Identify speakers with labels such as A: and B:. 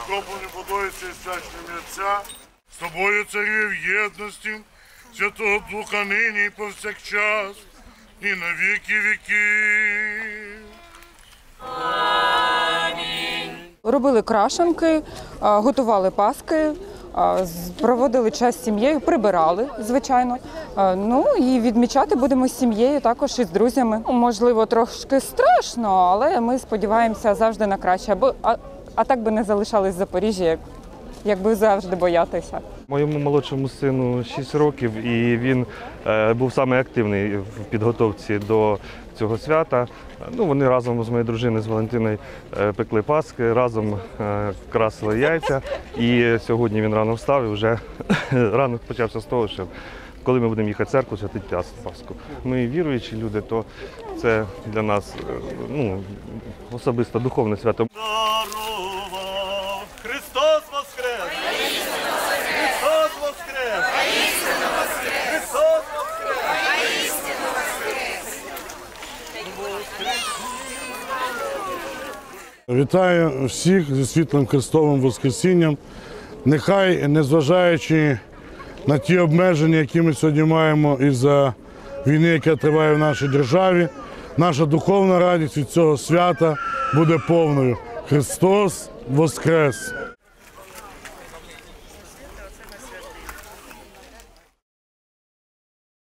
A: окроплений водою цей свячним Отця, з тобою, царі, в єдності, Святого Духа нині і повсякчас, і на віки віків.
B: Амінь. Робили крашенки, готували паски, проводили час з сім'єю, прибирали, звичайно. Ну і відмічати будемо з сім'єю, також і з друзями. Можливо, трошки страшно, але ми сподіваємося завжди на краще. А так би не залишались в Запоріжжі, якби завжди боятися.
C: Моєму молодшому сину 6 років, і він був саме активний в підготовці до цього свята. Ну, вони разом з моєю дружиною, з Валентиною, пекли паски, разом красили яйця. І сьогодні він рано встав і вже ранок почався з того, що коли ми будемо їхати в церкву, святити Пасху. Ми віруючі люди, то це для нас особисто духовне свято.
A: Дарував Христос воскрес! Христос воскрес! Христос воскрес! Вітаю всіх зі світлим Христовим Воскресінням. Нехай, незважаючи на ті обмеження, які ми сьогодні маємо із-за війни, яка триває в нашій державі, наша духовна радість від цього свята буде повною. Христос воскрес!